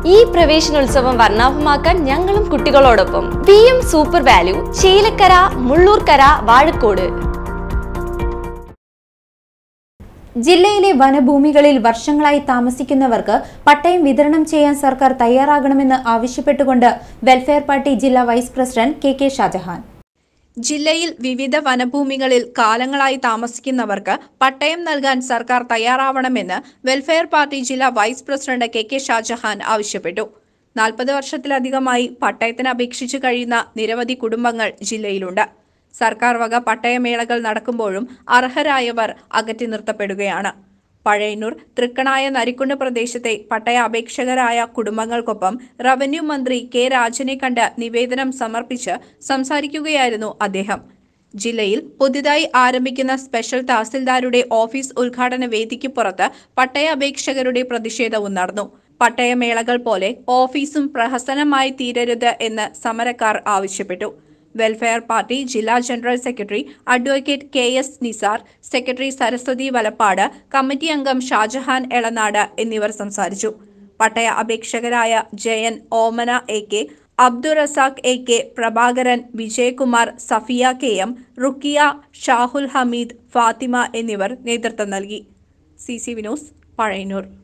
ഈ പ്രവേശനോത്സവം വർണ്ണാഭമാക്കാൻ ഞങ്ങളും കുട്ടികളോടൊപ്പം. VM super value, Chelakkara, Mullurkara, Vazhakkode. ജില്ലയിലെ വനഭൂമികളിൽ വർഷങ്ങളായി താമസിക്കുന്നവർക്ക് പട്ടയം വിതരണം ചെയ്യാൻ സർക്കാർ തയ്യാറാകണമെന്ന് ആവശ്യപ്പെട്ടുകൊണ്ട് വെൽഫെയർ പാർട്ടി ജില്ലാ വൈസ് പ്രസിഡന്റ് കെ ഷാജഹാൻ. ജില്ലയിൽ വിവിധ വനഭൂമികളിൽ കാലങ്ങളായി താമസിക്കുന്നവർക്ക് പട്ടയം നൽകാൻ സർക്കാർ തയ്യാറാവണമെന്ന് വെൽഫെയർ പാർട്ടി ജില്ലാ വൈസ് പ്രസിഡന്റ് കെ ഷാജഹാൻ ആവശ്യപ്പെട്ടു. 40 വർഷത്തിലധികമായി പട്ടയത്തിന് അപേക്ഷിച്ചു കഴിയുന്ന നിരവധി കുടുംബങ്ങൾ ജില്ലയിലുണ്ട്. സർക്കാർ വക പട്ടയമേളകൾ നടക്കുമ്പോഴും അർഹരായവർ അകറ്റി നിർത്തപ്പെടുകയാണ്. പഴയന്നൂർ, തൃക്കണായ, നരിക്കുണ്ട് പ്രദേശത്തെ പട്ടയ അപേക്ഷകരായ കുടുംബങ്ങൾക്കൊപ്പം റവന്യൂ മന്ത്രി കെ രാജനെ കണ്ട് നിവേദനം സമർപ്പിച്ച് സംസാരിക്കുകയായിരുന്നു അദ്ദേഹം. ജില്ലയിൽ പുതുതായി ആരംഭിക്കുന്ന സ്പെഷ്യൽ തഹസിൽദാരുടെ ഓഫീസ് ഉദ്ഘാടന വേദിക്ക് പുറത്ത് പട്ടയ അപേക്ഷകരുടെ പ്രതിഷേധവും നടന്നു. പട്ടയമേളകൾ പോലെ ഓഫീസും പ്രഹസനമായി തീരരുത് എന്ന് സമരക്കാർ ആവശ്യപ്പെട്ടു. വെൽഫെയർ പാർട്ടി ജില്ലാ general secretary advocate KS Nisar, secretary Saraswathi Valappad, committee അംഗം ഷാജഹാൻ എളനാട് എന്നിവർ സംസാരിച്ചു. പട്ടയ അപേക്ഷകരായ ജയൻ, ഓമന AK, Abdurazak AK, Prabhakaran, Vijayakumar, Safiya KM, ruqyah, Shahul Hameed, Fathima എന്നിവർ നേതൃത്വം നൽകി. CC news, Pazhayannur.